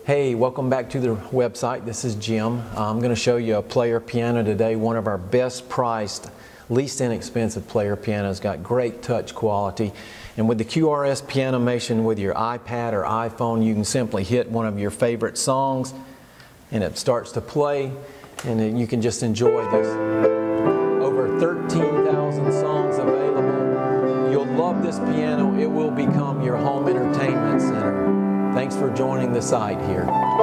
Hey, welcome back to the website. This is Jim. I'm going to show you a player piano today, one of our best priced, least inexpensive player pianos. Got great touch quality. And with the QRS PNOmation with your iPad or iPhone, you can simply hit one of your favorite songs and it starts to play, and then you can just enjoy this. Over 13,000 songs available. You'll love this piano. It will become your home entertainment center. Thanks for joining the site here.